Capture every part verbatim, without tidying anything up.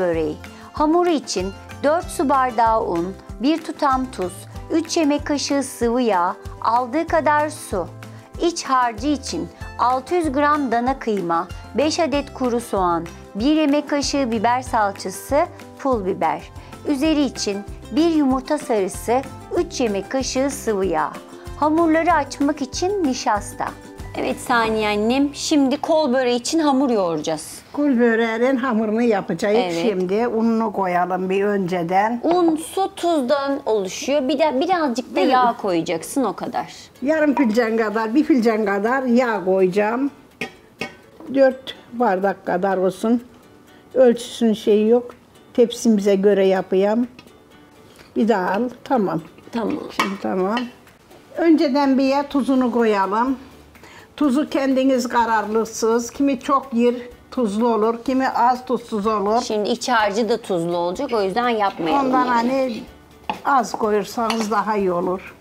böreği. Hamuru için dört su bardağı un, bir tutam tuz, üç yemek kaşığı sıvı yağ, aldığı kadar su. İç harcı için altı yüz gram dana kıyma, beş adet kuru soğan, bir yemek kaşığı biber salçası, pul biber. Üzeri için bir yumurta sarısı, üç yemek kaşığı sıvı yağ. Hamurları açmak için nişasta. Evet Saniye annem, şimdi kol böreği için hamur yoğuracağız. Kol böreğinin hamurunu yapacağız. Evet. Şimdi ununu koyalım bir önceden. Un, su, tuzdan oluşuyor. Bir de birazcık da Evet. yağ koyacaksın, o kadar. Yarım fincan kadar, bir fincan kadar yağ koyacağım. Dört bardak kadar olsun. Ölçüsünün şeyi yok. Tepsimize göre yapayım. Bir daha al. Tamam. Tamam. Şimdi tamam. Önceden bir ya tuzunu koyalım. Tuzu kendiniz kararlısınız. Kimi çok yer tuzlu olur, kimi az tuzsuz olur. Şimdi iç harcı da tuzlu olacak, o yüzden yapmayalım. Ondan yani. hani az koyursanız daha iyi olur.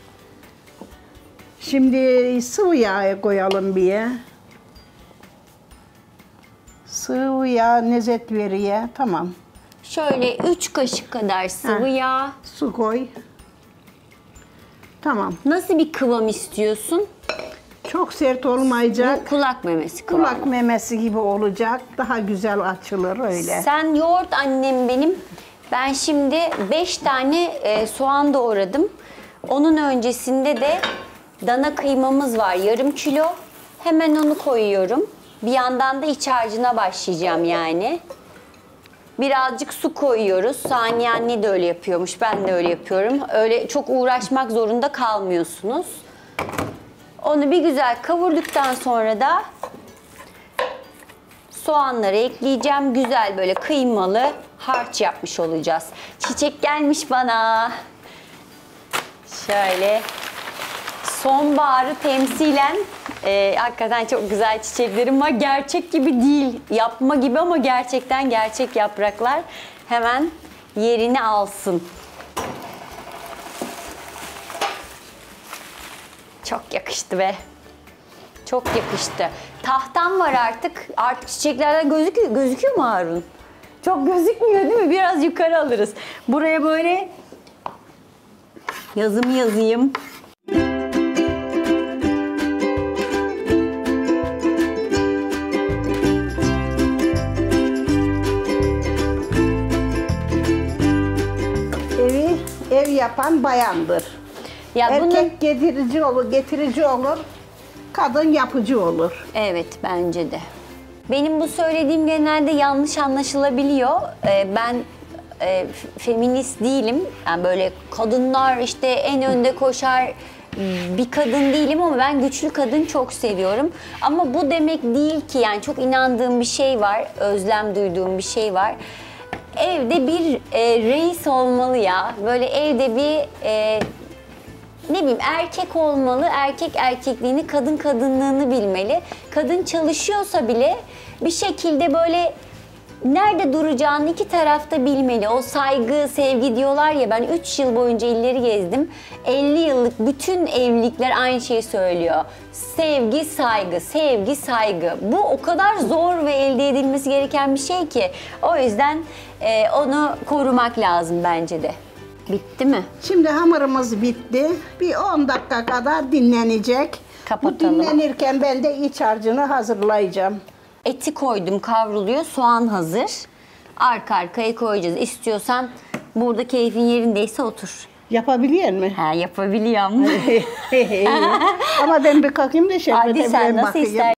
Şimdi sıvı yağ koyalım bir. Sıvı yağ lezzet veriyor. Tamam. Şöyle üç kaşık kadar sıvı Heh. yağ. Su koy. Tamam. Nasıl bir kıvam istiyorsun? Çok sert olmayacak. Bu kulak memesi kıvamı. Kulak memesi gibi olacak. Daha güzel açılır öyle. Sen yoğurt annem benim. Ben şimdi beş tane e, soğan doğradım. Onun öncesinde de dana kıymamız var, yarım kilo. Hemen onu koyuyorum. Bir yandan da iç harcına başlayacağım yani. Birazcık su koyuyoruz. Saniye anne de öyle yapıyormuş. Ben de öyle yapıyorum. Öyle çok uğraşmak zorunda kalmıyorsunuz. Onu bir güzel kavurduktan sonra da soğanları ekleyeceğim. Güzel böyle kıymalı harç yapmış olacağız. Çiçek gelmiş bana. Şöyle sonbaharı temsilen e, hakikaten çok güzel çiçeklerim var. Gerçek gibi değil. Yapma gibi ama gerçekten gerçek yapraklar. Hemen yerini alsın. Çok yakıştı be. Çok yakıştı. Tahtam var artık. Artık çiçeklerden gözüküyor. Gözüküyor mu Harun? Çok gözükmüyor değil mi? Biraz yukarı alırız. Buraya böyle yazımı yazayım. Evi ev yapan bayandır. Ya Erkek bunu getirici olur, getirici olur. Kadın yapıcı olur. evet, bence de. Benim bu söylediğim genelde yanlış anlaşılabiliyor. Ee, ben e, feminist değilim. Yani böyle kadınlar işte en önde koşar bir kadın değilim ama ben güçlü kadın çok seviyorum. Ama bu demek değil ki, yani çok inandığım bir şey var, özlem duyduğum bir şey var. Evde bir e, reis olmalı ya. Böyle evde bir e, ne bileyim erkek olmalı, erkek erkekliğini, kadın kadınlığını bilmeli. Kadın çalışıyorsa bile bir şekilde böyle nerede duracağını iki tarafta bilmeli. O saygı, sevgi diyorlar ya, ben üç yıl boyunca illeri gezdim. elli yıllık bütün evlilikler aynı şeyi söylüyor. Sevgi, saygı, sevgi, saygı. Bu o kadar zor ve elde edilmesi gereken bir şey ki. O yüzden e, onu korumak lazım bence de. Bitti mi? Şimdi hamurumuz bitti. Bir on dakika kadar dinlenecek. Kapatalım. Bu dinlenirken ben de iç harcını hazırlayacağım. Eti koydum, kavruluyor. Soğan hazır. Arka arkaya koyacağız. İstiyorsan burada keyfin yerindeyse otur. Yapabiliyor musun? Ha, yapabiliyorum. Ama ben bir kalkayım da şerbete Hadi sen bir nasıl bakayım. istersen.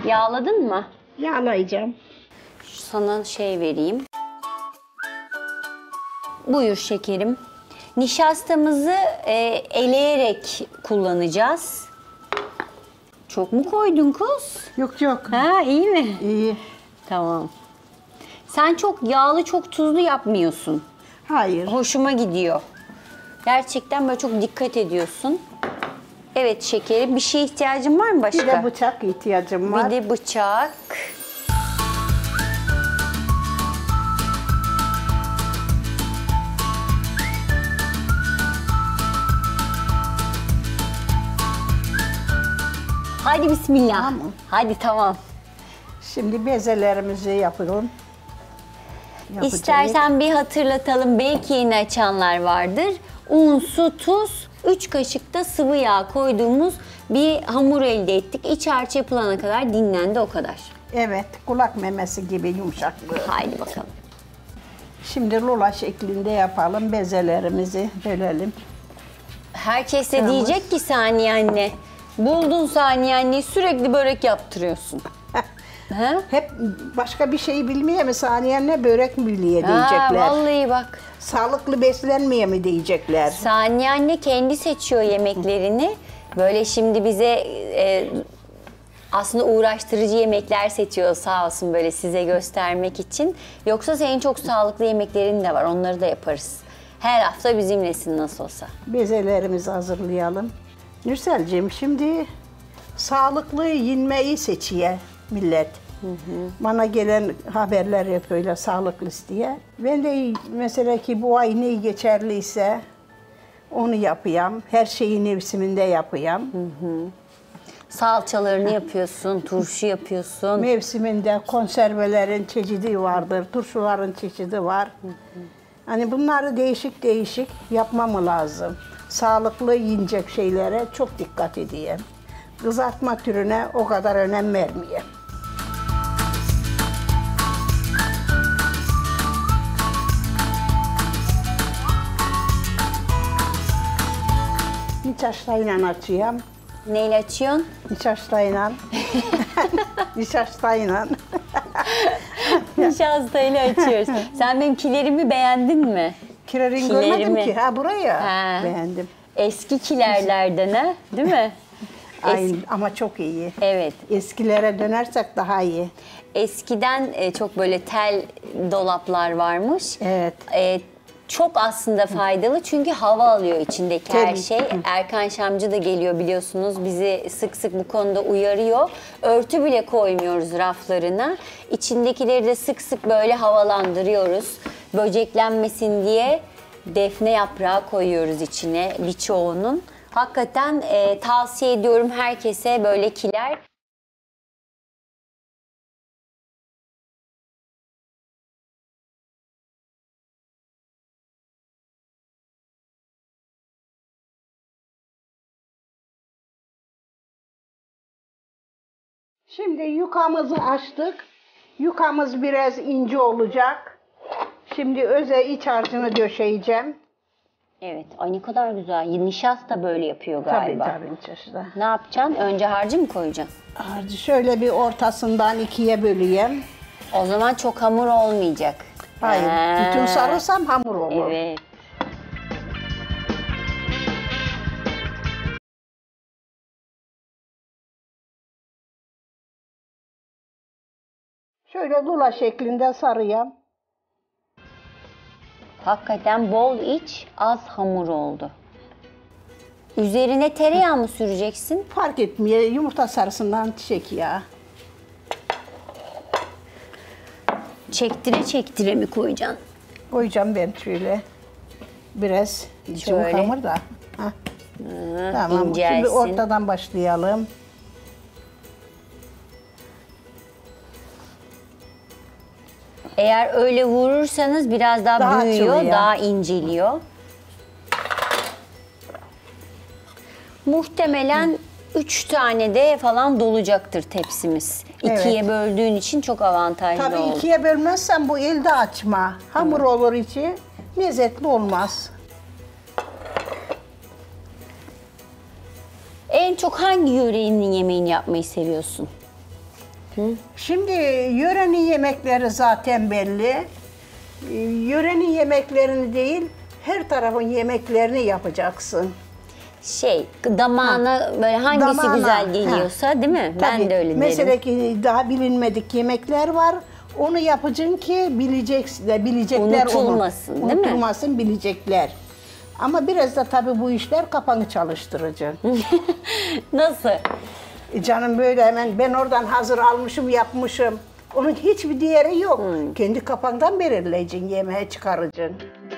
Yağladın mı? Yağlayacağım. Sana şey vereyim. Buyur şekerim. Nişastamızı e, eleyerek kullanacağız. Çok mu koydun kız? Yok yok. Ha, iyi mi? İyi. Tamam. Sen çok yağlı, çok tuzlu yapmıyorsun. Hayır. Hoşuma gidiyor. Gerçekten böyle çok dikkat ediyorsun. Evet şekerim. Bir şeye ihtiyacın var mı başka? Bir de bıçak ihtiyacım var. Bir de bıçak. Hadi bismillah. Tamam. Hadi tamam. Şimdi bezelerimizi yapalım. Yapacağız. İstersen bir hatırlatalım. Belki yeni açanlar vardır. Un, su, tuz, üç kaşık da sıvı yağ koyduğumuz bir hamur elde ettik. İç harç yapılana kadar dinlendi, o kadar. Evet, kulak memesi gibi yumuşaklığı. Haydi bakalım. Şimdi lula şeklinde yapalım. Bezelerimizi bölelim. Herkes de Tamam. diyecek ki Saniye anne, buldun Saniye anneyi, sürekli börek yaptırıyorsun. Ha? Hep başka bir şey bilmeye mi, saniye ne börek mi biliyor Ha, diyecekler. vallahi bak. Sağlıklı beslenmeye mi diyecekler. Saniye anne kendi seçiyor yemeklerini. Böyle şimdi bize e, aslında uğraştırıcı yemekler seçiyor sağ olsun, böyle size göstermek için. Yoksa senin çok sağlıklı yemeklerin de var, onları da yaparız. Her hafta bizimlesin nasıl olsa. Bezelerimizi hazırlayalım. Nurselciğim, şimdi sağlıklı yenmeyi seçiyor millet. Hı hı. Bana gelen haberler hep öyle sağlıklı diye. Ben de mesela ki bu ay ne geçerliyse onu yapayım. Her şeyi mevsiminde yapayım. Hı hı. Salçalarını yapıyorsun, turşu yapıyorsun. Mevsiminde konservelerin çeşidi vardır, turşuların çeşidi var. Hı hı. Hani bunları değişik değişik yapmam lazım. Sağlıklı yiyecek şeylere çok dikkat edeyim. Kızartma türüne o kadar önem vermeyeyim. Nişastayla açıyorum. Neyle açıyorsun? Nişastayla. Nişastayla. Nişastayla açıyoruz. Sen benim kilerimi beğendin mi? Kirerin Kilerimi. görmedim ki. Ha buraya. Ha. Beğendim. Eski kilerlerden ha, değil mi? Ay, ama çok iyi. Evet. Eskilere dönersek daha iyi. Eskiden e, çok böyle tel dolaplar varmış. Evet. E, çok aslında faydalı çünkü hava alıyor içindeki her Tabii. şey. Erkan Şamcı da geliyor biliyorsunuz, bizi sık sık bu konuda uyarıyor. Örtü bile koymuyoruz raflarına. İçindekileri de sık sık böyle havalandırıyoruz. Böceklenmesin diye defne yaprağı koyuyoruz içine birçoğunun. Hakikaten e, tavsiye ediyorum herkese böyle kiler. Şimdi yufkamızı açtık. Yufkamız biraz ince olacak. Şimdi öze iç harcını döşeyeceğim. Evet. Ay ne kadar güzel. Nişasta böyle yapıyor Tabii galiba. tabii nişasta. Ne yapacaksın? Önce harcı mı koyacaksın? Harcı şöyle bir ortasından ikiye böleyim. O zaman çok hamur olmayacak. Hayır, Ha. bütün sarırsam hamur olur. Evet. Şöyle lula şeklinde sarayım. Hakikaten bol iç, az hamur oldu. Üzerine tereyağı mı süreceksin? Fark etmiyor, yumurta sarısından çek ya. Çektire çektire mi koyacaksın? Koyacağım ben şöyle. Biraz Şöyle. çabuk hamur da. Hah. Hı, Tamam, incelsin. şimdi ortadan başlayalım. Eğer öyle vurursanız biraz daha, Daha büyüyor, açılıyor. daha inceliyor. Muhtemelen üç tane de falan dolacaktır tepsimiz. Evet. İkiye böldüğün için çok avantajlı Tabii oldu. ikiye bölmezsen bu elde açma. Hamur olur içi, lezzetli olmaz. En çok hangi yörenin yemeğini yapmayı seviyorsun? Şimdi yörenin yemekleri zaten belli. Ee, Yörenin yemeklerini değil, her tarafın yemeklerini yapacaksın. Şey, damağına böyle hangisi Damağına, güzel geliyorsa değil mi? Ben Tabii. de öyle derim. Mesela ki daha bilinmedik yemekler var. Onu yapacaksın ki bileceksin de bilecekler Unutulmasın, onu. değil mi? Unutulmasın, bilecekler. Ama biraz da tabii bu işler kafanı çalıştıracaksın. Nasıl? E canım böyle hemen ben oradan hazır almışım, yapmışım. Onun hiçbir değeri yok. Hmm. Kendi kafandan belirleyeceksin, yemeğe çıkaracaksın.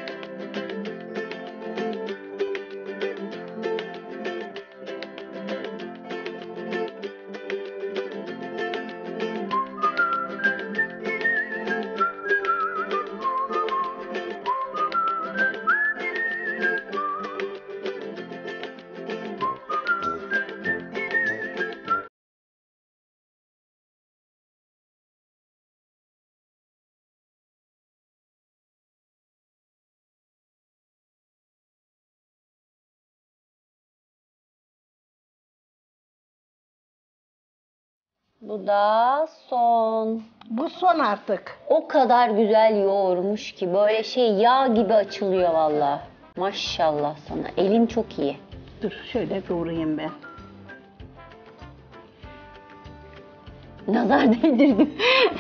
Bu da son. Bu son artık. O kadar güzel yoğurmuş ki böyle şey yağ gibi açılıyor vallahi. Maşallah sana. Elin çok iyi. Dur şöyle doğrayayım ben. Nazar değdirdim.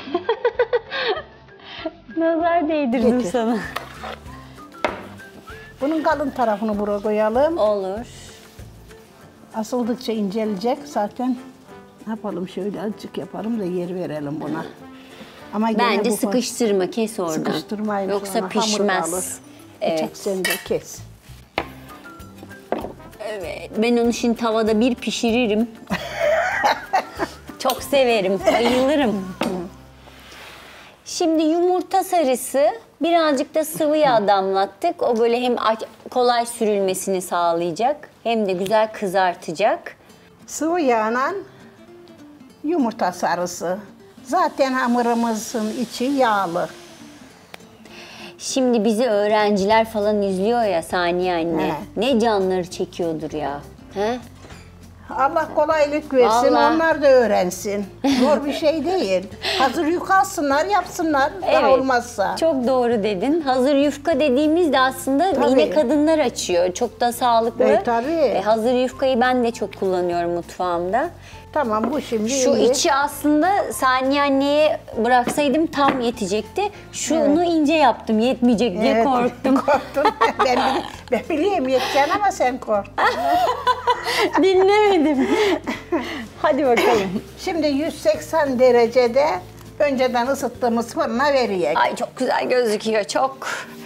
Nazar değdirdim Getir. sana. Bunun kalın tarafını buraya koyalım. Olur. Asıldıkça inceleyecek zaten. Ne yapalım şöyle azıcık yapalım da yer verelim buna. Ama gene Bence bu sıkıştırma, kes oradan. Sıkıştırmayın Yoksa sonra, hamur pişmez. kalır. Evet. Bıçak sen de kes. Evet. Ben onu şimdi tavada bir pişiririm. Çok severim, bayılırım. Şimdi yumurta sarısı, birazcık da sıvı yağ damlattık. O böyle hem aç- kolay sürülmesini sağlayacak, hem de güzel kızartacak. Sıvı yağla yumurta sarısı. Zaten hamurumuzun içi yağlı. Şimdi bizi öğrenciler falan izliyor ya Saniye anne. He. Ne canları çekiyordur ya. He? Allah kolaylık versin, Vallahi. onlar da öğrensin. Zor bir şey değil. Hazır yük alsınlar, yapsınlar. Daha olmazsa. Çok doğru dedin. Hazır yufka dediğimizde aslında Tabii. yine kadınlar açıyor. Çok da sağlıklı. E, tabii. E, hazır yufkayı ben de çok kullanıyorum mutfağımda. Tamam bu şimdi Şu iyi. içi aslında Saniye anneye bıraksaydım tam yetecekti. Şunu ince yaptım, yetmeyecek diye Evet, korktum. korktun. ben, bil- ben bileyim yeteceksin ama sen korktun. Dinlemedim. Hadi bakalım. Şimdi yüz seksen derecede önceden ısıttığımız fırına veriyek. Ay çok güzel gözüküyor, çok.